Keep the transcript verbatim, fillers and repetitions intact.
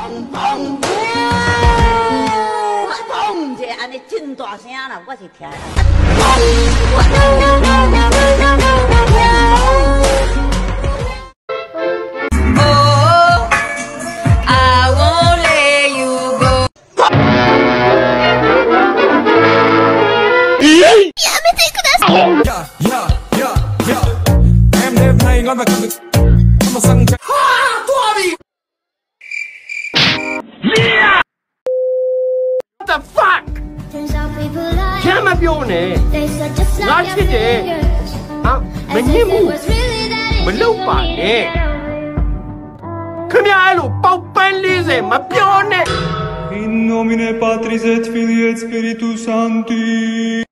嘣！这安尼真大声啦，我是听。 What the fuck? 聽乜ပြော呢？ငါချစ်တယ်ဟာမငင်းဘူးမလုပ်ပါနဲ့ခင်ဗျားအဲ့လိုပေါက်ပန်းလေးစမပြောနဲ့ In nomine Patris et Filii et Spiritus Sancti